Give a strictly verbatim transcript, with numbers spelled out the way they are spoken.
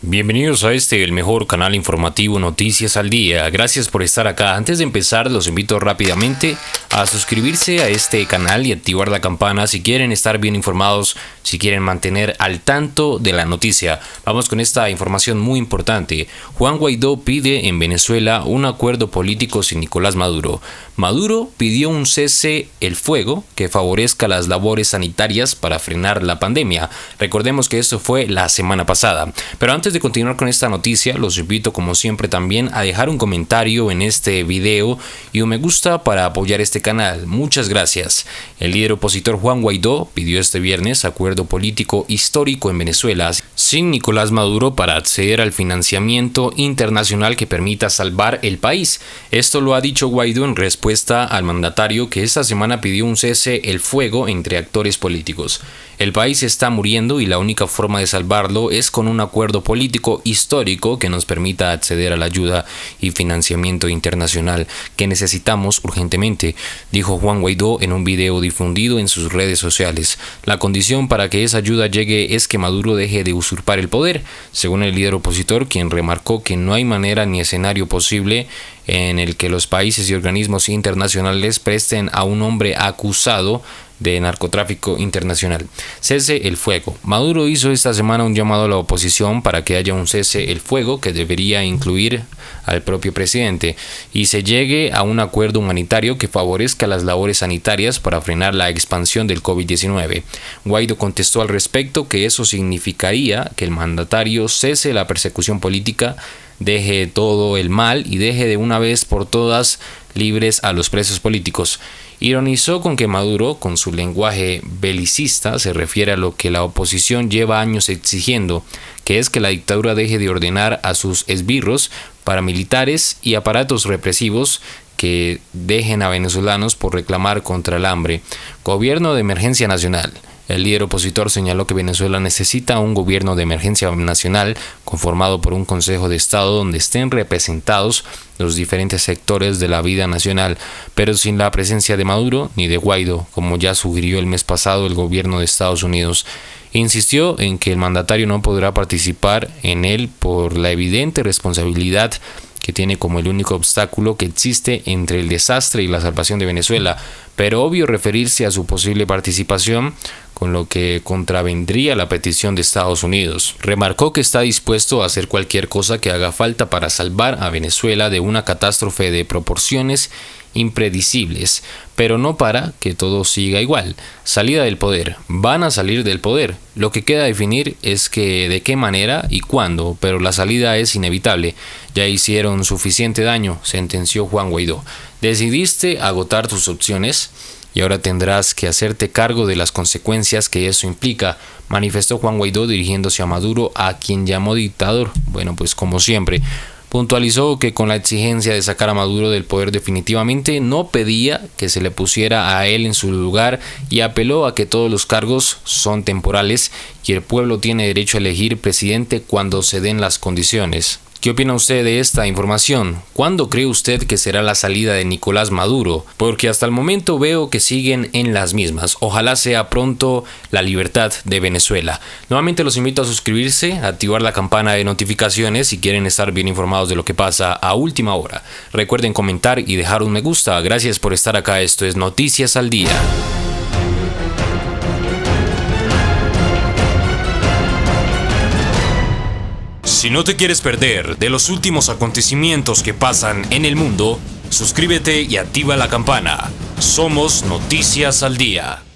Bienvenidos a este, el mejor canal informativo Noticias al Día. Gracias por estar acá. Antes de empezar, los invito rápidamente a suscribirse a este canal y activar la campana si quieren estar bien informados, si quieren mantener al tanto de la noticia. Vamos con esta información muy importante. Juan Guaidó pide en Venezuela un acuerdo político sin Nicolás Maduro. Maduro pidió un cese el fuego que favorezca las labores sanitarias para frenar la pandemia. Recordemos que esto fue la semana pasada. Pero antes de continuar con esta noticia, los invito como siempre también a dejar un comentario en este video y un me gusta para apoyar este canal. Muchas gracias. El líder opositor Juan Guaidó pidió este viernes acuerdo político histórico en Venezuela sin Nicolás Maduro para acceder al financiamiento internacional que permita salvar el país. Esto lo ha dicho Guaidó en respuesta al mandatario que esta semana pidió un cese el fuego entre actores políticos. El país está muriendo y la única forma de salvarlo es con un acuerdo político histórico que nos permita acceder a la ayuda y financiamiento internacional que necesitamos urgentemente, dijo Juan Guaidó en un video difundido en sus redes sociales. La condición para que esa ayuda llegue es que Maduro deje de usurpar el poder, según el líder opositor, quien remarcó que no hay manera ni escenario posible en el que los países y organismos internacionales presten a un hombre acusado de narcotráfico internacional. Cese el fuego. Maduro hizo esta semana un llamado a la oposición para que haya un cese el fuego que debería incluir al propio presidente y se llegue a un acuerdo humanitario que favorezca las labores sanitarias para frenar la expansión del COVID diecinueve. Guaidó contestó al respecto que eso significaría que el mandatario cese la persecución política, deje todo el mal y deje de una vez por todas libres a los presos políticos. Ironizó con que Maduro, con su lenguaje belicista, se refiere a lo que la oposición lleva años exigiendo, que es que la dictadura deje de ordenar a sus esbirros, paramilitares y aparatos represivos que dejen a venezolanos por reclamar contra el hambre. Gobierno de emergencia nacional. El líder opositor señaló que Venezuela necesita un gobierno de emergencia nacional conformado por un Consejo de Estado donde estén representados los diferentes sectores de la vida nacional, pero sin la presencia de Maduro ni de Guaidó, como ya sugirió el mes pasado el gobierno de Estados Unidos. Insistió en que el mandatario no podrá participar en él por la evidente responsabilidad que tiene como el único obstáculo que existe entre el desastre y la salvación de Venezuela, pero obvio referirse a su posible participación, con lo que contravendría la petición de Estados Unidos. Remarcó que está dispuesto a hacer cualquier cosa que haga falta para salvar a Venezuela de una catástrofe de proporciones impredecibles, pero no para que todo siga igual. Salida del poder. Van a salir del poder. Lo que queda definir es que de qué manera y cuándo, pero la salida es inevitable. Ya hicieron suficiente daño, sentenció Juan Guaidó. Decidiste agotar tus opciones y ahora tendrás que hacerte cargo de las consecuencias que eso implica, manifestó Juan Guaidó dirigiéndose a Maduro, a quien llamó dictador. Bueno, pues como siempre. Puntualizó que con la exigencia de sacar a Maduro del poder definitivamente no pedía que se le pusiera a él en su lugar y apeló a que todos los cargos son temporales y el pueblo tiene derecho a elegir presidente cuando se den las condiciones. ¿Qué opina usted de esta información? ¿Cuándo cree usted que será la salida de Nicolás Maduro? Porque hasta el momento veo que siguen en las mismas. Ojalá sea pronto la libertad de Venezuela. Nuevamente los invito a suscribirse, a activar la campana de notificaciones si quieren estar bien informados de lo que pasa a última hora. Recuerden comentar y dejar un me gusta. Gracias por estar acá. Esto es Noticias al Día. Si no te quieres perder de los últimos acontecimientos que pasan en el mundo, suscríbete y activa la campana. Somos Noticias al Día.